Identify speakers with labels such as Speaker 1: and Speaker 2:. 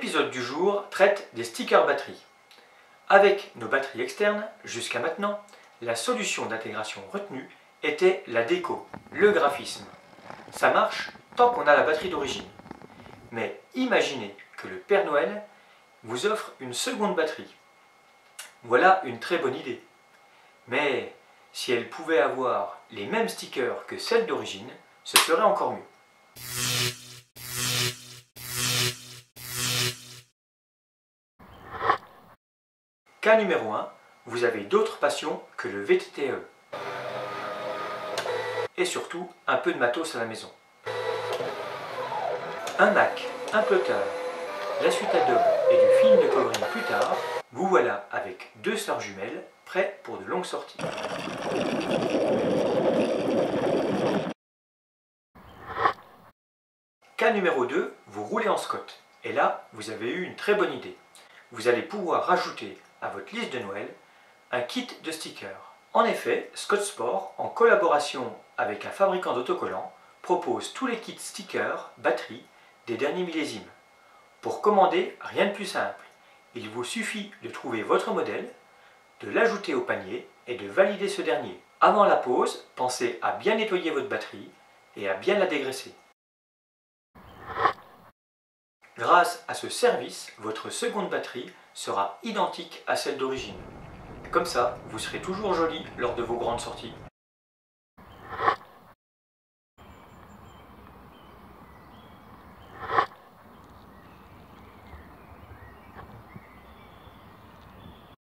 Speaker 1: L'épisode du jour traite des stickers batteries. Avec nos batteries externes, jusqu'à maintenant, la solution d'intégration retenue était la déco, le graphisme. Ça marche tant qu'on a la batterie d'origine. Mais imaginez que le Père Noël vous offre une seconde batterie. Voilà une très bonne idée. Mais si elle pouvait avoir les mêmes stickers que celle d'origine, ce serait encore mieux. Cas numéro 1, vous avez d'autres passions que le VTTE. Et surtout, un peu de matos à la maison. Un Mac, un plotter, la suite Adobe et du film de coloring plus tard, vous voilà avec deux sœurs jumelles prêts pour de longues sorties. Cas numéro 2, vous roulez en Scott. Et là, vous avez eu une très bonne idée. Vous allez pouvoir rajouter à votre liste de Noël un kit de stickers. En effet, Scott Sport, en collaboration avec un fabricant d'autocollants, propose tous les kits stickers, batteries des derniers millésimes. Pour commander, rien de plus simple. Il vous suffit de trouver votre modèle, de l'ajouter au panier et de valider ce dernier. Avant la pause, pensez à bien nettoyer votre batterie et à bien la dégraisser. Grâce à ce service, votre seconde batterie sera identique à celle d'origine. Comme ça, vous serez toujours joli lors de vos grandes sorties.